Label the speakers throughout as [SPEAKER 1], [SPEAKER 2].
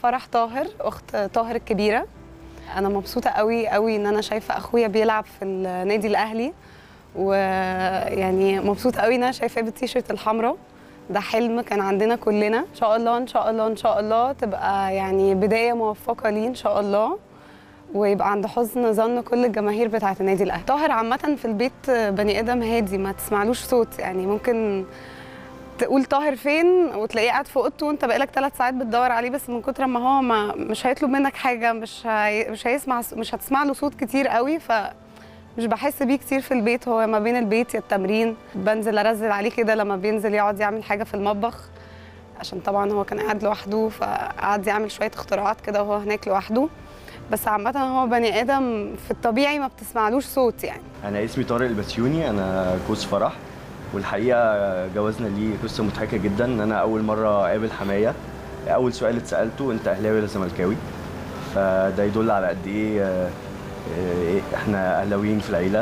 [SPEAKER 1] فرح طاهر، اخت طاهر الكبيره. انا مبسوطه قوي قوي ان انا شايفه اخويا بيلعب في النادي الاهلي، ويعني مبسوطه قوي ان انا شايفاه بالتيشيرت الحمراء. ده حلم كان عندنا كلنا. ان شاء الله ان شاء الله ان شاء الله تبقى يعني بدايه موفقه ليه ان شاء الله، ويبقى عند حسن ظن كل الجماهير بتاعه النادي الاهلي. طاهر عامه في البيت بني ادم هادي، ما تسمعلوش صوت، يعني ممكن تقول طاهر فين وتلاقيه قاعد في اوضته وانت بقالك 3 ساعات بتدور عليه، بس من كتر ما هو مش هيطلب منك حاجه، مش هيسمع، مش هتسمع له صوت كتير قوي، مش بحس بيه كتير في البيت. هو ما بين البيت يا التمرين، بنزل ارزل عليه كده لما بينزل يقعد يعمل حاجه في المطبخ، عشان طبعا هو كان قاعد لوحده فقعد يعمل شويه اختراعات كده وهو هناك لوحده. بس عامه هو بني ادم في الطبيعي ما بتسمعلوش صوت يعني.
[SPEAKER 2] انا اسمي طارق البسيوني، انا كوز فرح، والحقيقه جوازنا ليه قصه مضحكه جدا. انا اول مره اقابل حمايه، اول سؤال اتسالته انت اهلاوي ولا زملكاوي؟ فده يدل على قد ايه احنا اهلاويين في العيله.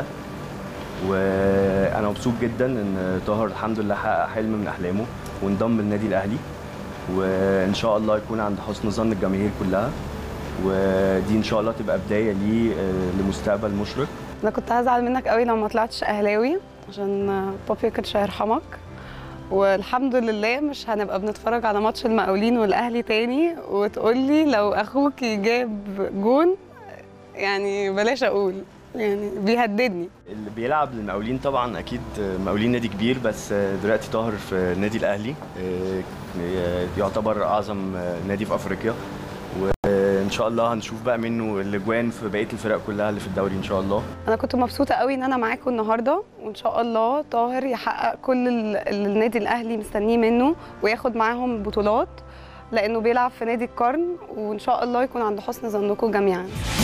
[SPEAKER 2] وانا مبسوط جدا ان طاهر الحمد لله حقق حلم من احلامه وانضم للنادي الاهلي، وان شاء الله يكون عند حسن ظن الجماهير كلها، ودي ان شاء الله تبقى بدايه ليه لمستقبل مشرق.
[SPEAKER 1] انا كنت هزعل منك قوي لو ما طلعتش اهلاوي، عشان بابي كانش هيرحمك، والحمد لله مش هنبقى بنتفرج على ماتش المقاولين والاهلي تاني وتقولي لو اخوك جاب جون، يعني بلاش اقول، يعني بيهددني.
[SPEAKER 2] اللي بيلعب للمقاولين طبعا اكيد مقاولين نادي كبير، بس دلوقتي طاهر في النادي الاهلي، يعتبر اعظم نادي في افريقيا، وان شاء الله هنشوف بقى منه الاجوان في بقيه الفرق كلها اللي في الدوري ان شاء الله.
[SPEAKER 1] انا كنت مبسوطه قوي ان انا معاكم النهارده، وان شاء الله طاهر يحقق كل اللي النادي الاهلي مستنيه منه وياخد معاهم بطولات، لانه بيلعب في نادي القرن، وان شاء الله يكون عند حسن ظنكم جميعا.